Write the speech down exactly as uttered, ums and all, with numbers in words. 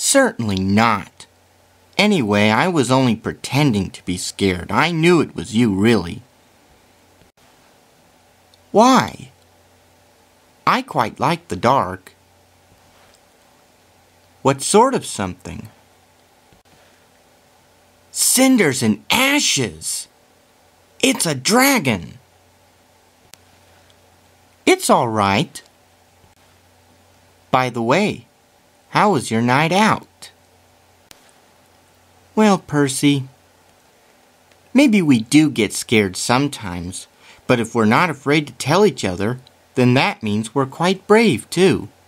Certainly not. Anyway, I was only pretending to be scared. I knew it was you, really. Why? I quite like the dark. What sort of something? Cinders and ashes! It's a dragon! It's all right. By the way, how was your night out? Well, Percy, maybe we do get scared sometimes, but if we're not afraid to tell each other, then that means we're quite brave, too.